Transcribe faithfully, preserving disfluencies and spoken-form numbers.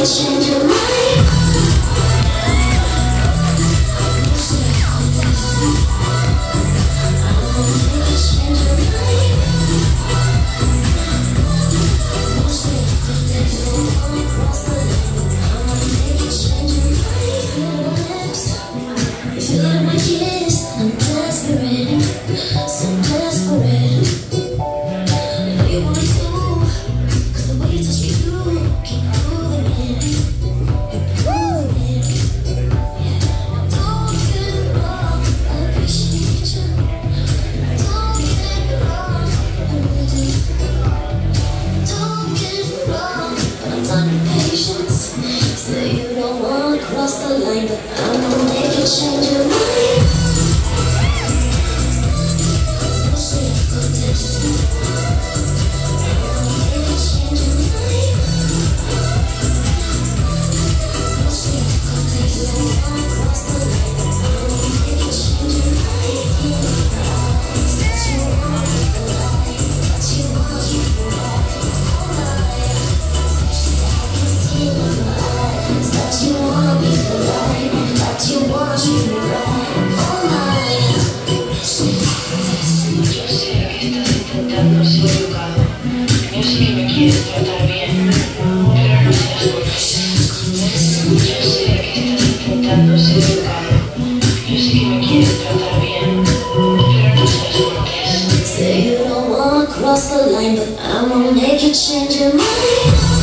change your mind. Cross the line, but I'm gonna make you change your mind. No say I got this. I'm gonna make you change your mind. No say I got this. You don't wanna cross the line, but I'm gonna make you change your mind. That you want me to lie, that you want me to lie, oh lie. I can see in your eyes that you want me to lie, that you want me to lie, oh my. Yo sé que estás intentando ser educado, yo sé que me quieres tratar bien, pero no seas cortés. Yo sé que estás intentando ser educado, yo sé que me quieres tratar bien, pero no seas cortés. Say you don't wanna cross the line, but I'm gonna make you change your mind.